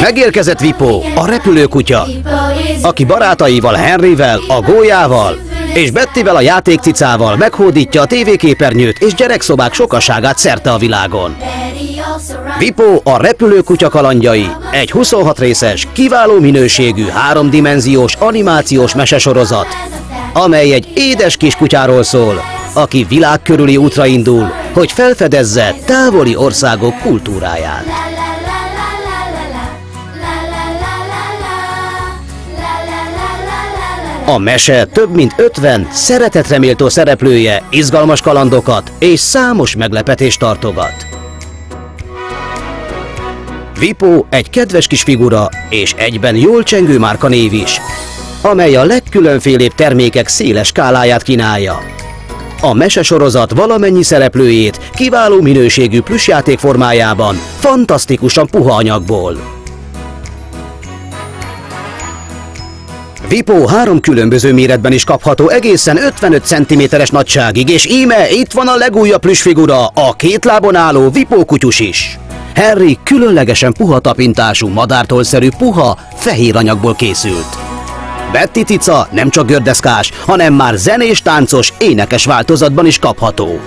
Megérkezett VIPO, a repülőkutya, aki barátaival, Henryvel, a gólyával és Bettivel, a játékcicával meghódítja a tévéképernyőt és gyerekszobák sokaságát szerte a világon. VIPO, a repülőkutya kalandjai, egy 26 részes, kiváló minőségű, 3-dimenziós animációs mesesorozat, amely egy édes kiskutyáról szól, aki világ körüli útra indul, hogy felfedezze távoli országok kultúráját. A mese több mint 50 szeretetreméltó szereplője izgalmas kalandokat és számos meglepetést tartogat. VIPO egy kedves kis figura és egyben jól csengő márkanév is, amely a legkülönfélébb termékek széles skáláját kínálja. A mesesorozat valamennyi szereplőjét kiváló minőségű plüssjáték formájában, fantasztikusan puha anyagból. VIPO 3 különböző méretben is kapható, egészen 55 cm-es nagyságig, és íme itt van a legújabb plüssfigura, a 2 lábon álló VIPO kutyus is. Harry különlegesen puha tapintású, madártolszerű puha, fehér anyagból készült. Betty cica nem csak gördeszkás, hanem már zenés, táncos, énekes változatban is kapható.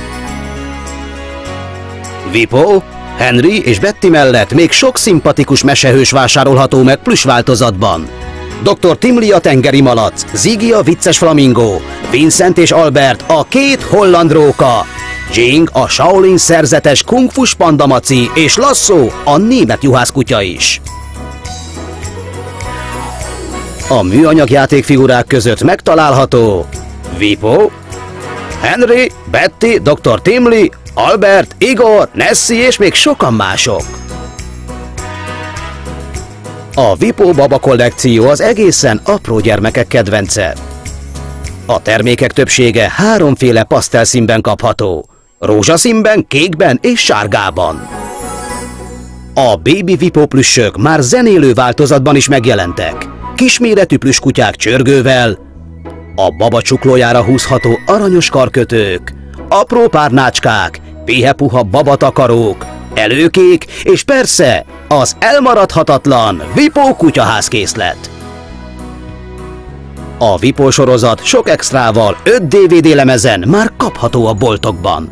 VIPO, Henry és Betty mellett még sok szimpatikus mesehős vásárolható meg plüss változatban. Dr. Timli a tengeri malac, Ziggy a vicces flamingó, Vincent és Albert a 2 holland róka, Jing a Shaolin szerzetes kungfus pandamaci és Lasso a német juhászkutya is. A műanyag játékfigurák között megtalálható VIPO, Henry, Betty, Dr. Timli, Albert, Igor, Nessie és még sokan mások. A VIPO baba kollekció az egészen apró gyermekek kedvence. A termékek többsége 3 féle pasztelszínben kapható: rózsaszínben, kékben és sárgában. A Baby VIPO plüssök már zenélő változatban is megjelentek. Kisméretű plüsskutyák csörgővel, a baba csuklójára húzható aranyos karkötők, apró párnácskák, pihepuha babatakarók, előkék és persze az elmaradhatatlan VIPO kutyaházkészlet. A VIPO sorozat sok extrával 5 DVD lemezen már kapható a boltokban.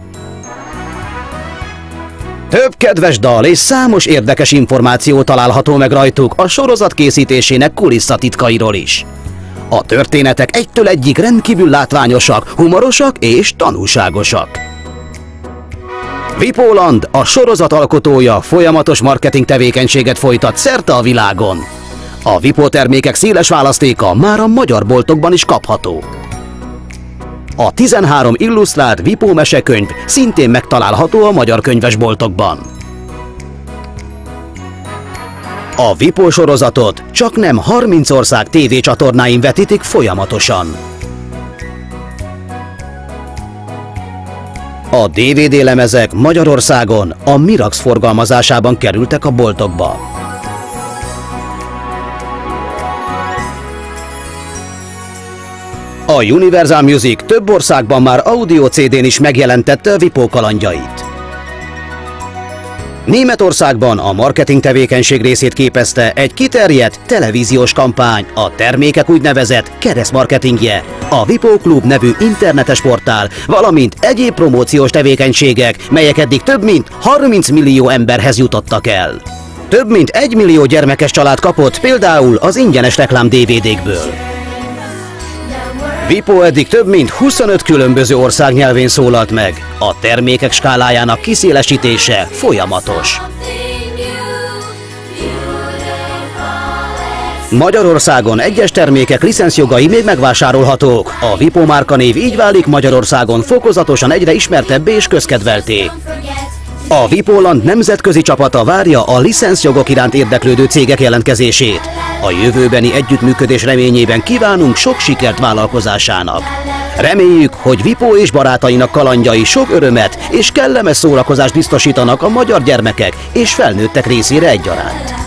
Több kedves dal és számos érdekes információ található meg rajtuk a sorozat készítésének kulisszatitkairól is. A történetek egytől egyig rendkívül látványosak, humorosak és tanulságosak. VIPOland, a sorozat alkotója, folyamatos marketing tevékenységet folytat szerte a világon. A VIPO termékek széles választéka már a magyar boltokban is kapható. A 13 illusztrált VIPO mesekönyv szintén megtalálható a magyar könyvesboltokban. A VIPO sorozatot csaknem 30 ország tévécsatornáin vetítik folyamatosan. A DVD lemezek Magyarországon a Mirax forgalmazásában kerültek a boltokba. A Universal Music több országban már audio CD-n is megjelentette a VIPO kalandjait. Németországban a marketing tevékenység részét képezte egy kiterjedt televíziós kampány, a termékek úgynevezett keresztmarketingje, a VIPO Klub nevű internetes portál, valamint egyéb promóciós tevékenységek, melyek eddig több mint 30 millió emberhez jutottak el. Több mint 1 millió gyermekes család kapott például az ingyenes reklám DVD-kből. VIPO eddig több mint 25 különböző ország nyelvén szólalt meg. A termékek skálájának kiszélesítése folyamatos. Magyarországon egyes termékek licenszjogai még megvásárolhatók. A VIPO márkanév így válik Magyarországon fokozatosan egyre ismertebbé és közkedvelté. A VIPOland nemzetközi csapata várja a licenszjogok iránt érdeklődő cégek jelentkezését. A jövőbeni együttműködés reményében kívánunk sok sikert vállalkozásának. Reméljük, hogy VIPO és barátainak kalandjai sok örömet és kellemes szórakozást biztosítanak a magyar gyermekek és felnőttek részére egyaránt.